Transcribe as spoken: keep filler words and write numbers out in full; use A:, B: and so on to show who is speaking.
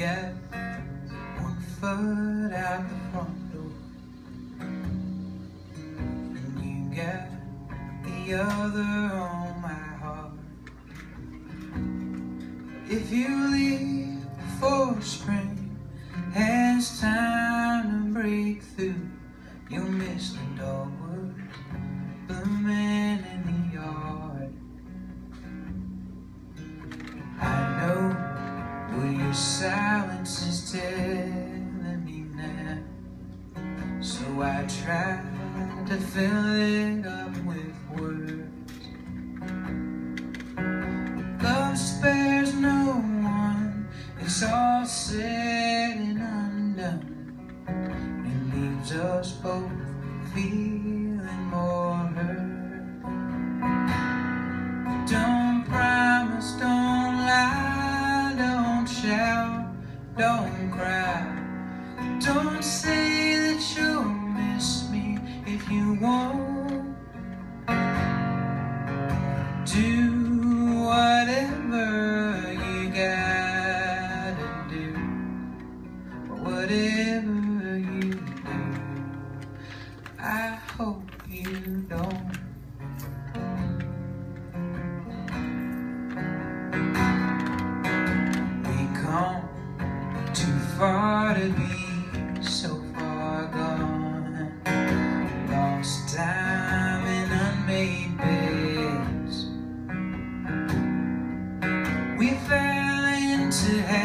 A: get one foot out the front door, and you get the other on my heart. If you leave before spring has time to break through, you'll miss the dogwood blooming in the yard. I know what your silence is telling me now, so I try to fill it up with words. Love spares no one, it's all said and undone, and leaves us both feeling more hurt. Don't promise, don't lie, don't shout, don't cry. Don't say that you'll miss me if you won't. Do whatever you gotta do, whatever you do, I hope you don't. We come too far to be so far gone, lost time in unmade beds. We fell into heaven